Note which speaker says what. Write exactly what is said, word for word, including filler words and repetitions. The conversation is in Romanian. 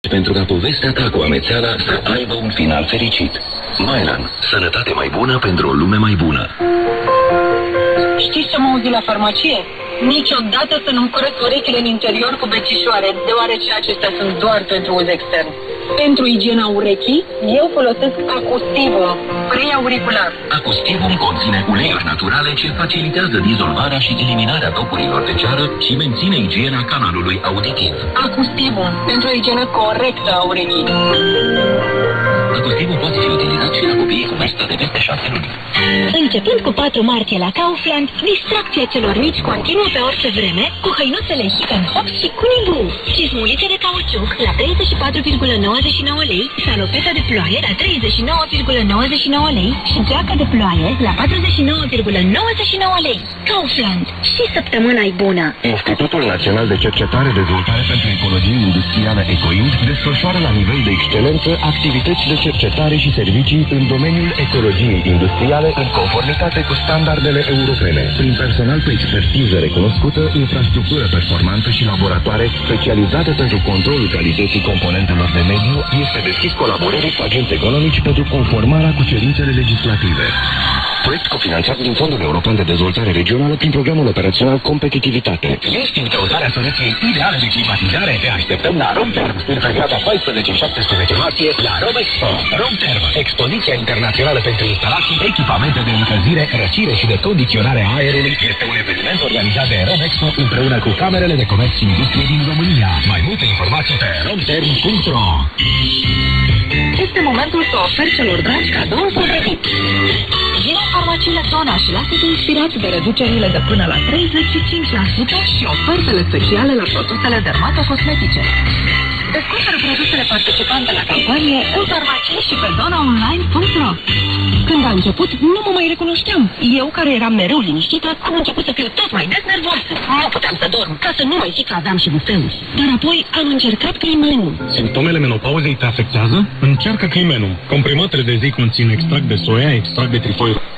Speaker 1: pentru ca povestea ta cu amețeala să aibă un final fericit. Mylan. Sănătate mai bună pentru o lume mai bună.
Speaker 2: Știți ce m-am auzit la farmacie? Niciodată să nu-mi curăț urechile în interior cu bețișoare, deoarece acestea sunt doar pentru uz extern. Pentru igiena urechii, eu folosesc Acustivum, spray auricular.
Speaker 1: Acustivum conține uleiuri naturale ce facilitează dizolvarea și eliminarea topurilor de ceară și menține igiena canalului auditiv.
Speaker 2: Acustivum, pentru o igienă corectă a urechii.
Speaker 1: Acustivum poate fi utilizat și la copiii cu vârstă de peste șase luni.
Speaker 3: Începând cu patru martie la Kaufland, distracția celor mici continuă pe orice vreme cu hăinuțele Hip and Hop și Cunibu. Cizmulițe de cauciuc la treizeci și patru virgulă nouăzeci și nouă lei, salopeta de ploaie la treizeci și nouă virgulă nouăzeci și nouă lei și geaca de ploaie la patruzeci și nouă virgulă nouăzeci și nouă lei. Kaufland. Și săptămâna-i bună!
Speaker 4: Institutul Național de Cercetare Dezvoltare pentru Ecologie Industrială Ecoind desfășoară la nivel de excelență activități de cercetare și servicii în domeniul ecologiei industriale în conformitate cu standardele europene. Prin personal cu expertiză recunoscută, infrastructură performantă și laboratoare specializate pentru controlul calității componentelor de mediu, este deschis colaborării cu agenți economici pentru conformarea cu cerințele legislative. Proiect cofinanțat din Fondul European de Dezvoltare Regională prin Programul Operațional Competitivitate.
Speaker 5: Ești în căutarea soluției ideale de climatizare? Te așteptăm la Romterm în perioada paisprezece șaptesprezece martie la Romexpo. Romterm, expoziția internațională pentru instalații, echipamente de încălzire, răcire și de condiționare a aerului, este un eveniment organizat de Romexpo împreună cu Camerele de Comerț și Industrie din România. Mai multe informații pe romterm punct ro.
Speaker 2: Este momentul să ofer celor dragi cadouri potrivit. Vino în farmaciile Dona și lasă-te inspirați de reducerile de până la treizeci și cinci la sută și ofertele speciale la produsele dermatocosmetice. Descoperă produsele participante la campanie în farmacie și pe donaonline punct ro. Când a început, nu mă mai recunoșteam. Eu, care eram mereu liniștită, am început să fiu tot mai des nervoasă. Nu puteam să dorm, ca să nu mai zic că aveam și bufeuri. Dar apoi am încercat Climenum.
Speaker 6: Simptomele menopauzei te afectează? Încearcă Climenum. Comprimatele de zi conțin extract de soia, extract de trifoi